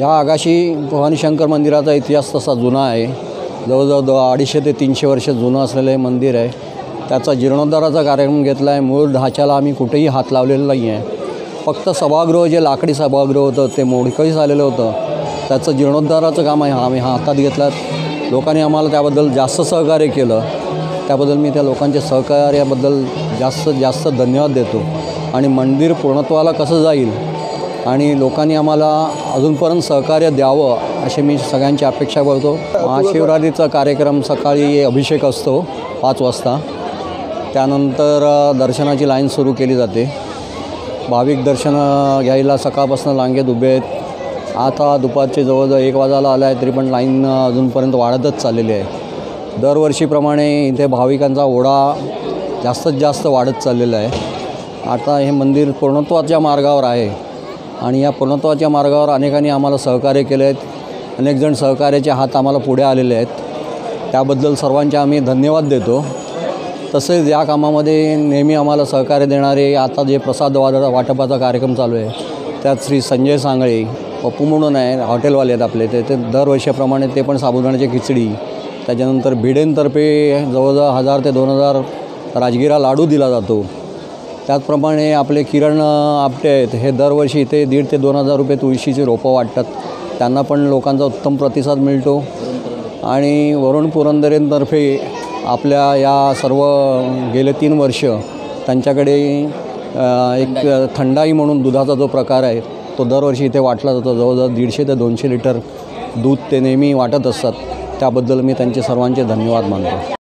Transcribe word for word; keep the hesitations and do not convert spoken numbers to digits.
या आगाशी भवानी शंकर मंदिराचा इतिहास तसा जुना आहे. जवळजवळ दो अडीचशे ते तीनशे वर्ष जुनं असलेलं हे मंदिर आहे. त्याचा जीर्णोद्धाराचा कार्यक्रम घेतला आहे. मूळ ढाच्याला आम्ही कुठेही हात लावलेला नाही आहे. फक्त सभागृह जे लाकडी सभागृह होतं ते मोडकळीस आलेलं होतं, त्याचं जीर्णोद्धाराचं काम आहे आम्ही हातात घेतलं. लोकांनी आम्हाला त्याबद्दल जास्त सहकार्य केलं. त्याबद्दल मी त्या लोकांच्या सहकार्याबद्दल जास्त जास्त धन्यवाद देतो. आणि मंदिर पूर्णत्वाला कसं जाईल आणि लोकांनी आम्हाला अजूनपर्यंत सहकार्य द्यावं अशी मी सगळ्यांची अपेक्षा करतो. महाशिवरात्रीचा कार्यक्रम सकाळी अभिषेक असतो पाच वाजता. त्यानंतर दर्शनाची लाईन सुरू केली जाते. भाविक दर्शन घ्यायला सकाळपासून रांगेत उभे आहेत. आता दुपारचे जवळजवळ एक वाजायला आला आहे तरी पण लाईन अजूनपर्यंत वाढतच चाललेली आहे. दरवर्षीप्रमाणे इथे भाविकांचा ओढा जास्तीत जास्त वाढत चाललेला आहे. आता हे मंदिर पूर्णत्वाच्या मार्गावर आहे आणि या पूर्णत्वाच्या मार्गावर अनेकांनी आम्हाला सहकार्य केले आहेत. अनेक जण सहकार्याचे हात आम्हाला पुढे आलेले आहेत. त्याबद्दल सर्वांचे आम्ही धन्यवाद देतो. तसेच या कामामध्ये नेहमी आम्हाला सहकार्य देणारे आता जे प्रसाद वा वाटपाचा कार्यक्रम चालू आहे त्यात श्री संजय सांगळे पप्पू म्हणून आहे, हॉटेलवाले आहेत आपले ते ते दरवर्षीप्रमाणे ते पण साबुदाण्याची खिचडी, त्याच्यानंतर भिडेंतर्फे जवळजवळ हजार ते दोन हजार राजगिरा लाडू दिला जातो. त्याचप्रमाणे आपले किरण आपटे आहेत, हे दरवर्षी इथे दीड ते दोन हजार रुपये तुळशीची रोपं वाटतात. त्यांना पण लोकांचा उत्तम प्रतिसाद मिळतो. आणि वरुण पुरंदरेंतर्फे आपल्या या सर्व गेले तीन वर्ष त्यांच्याकडे एक थंडाई म्हणून दुधाचा जो प्रकार आहे तो दरवर्षी इथे वाटला जातो. जवळजवळ दीडशे ते दोनशे लिटर दूध ते नेहमी वाटत असतात. त्याबद्दल मी त्यांचे सर्वांचे धन्यवाद मानतो.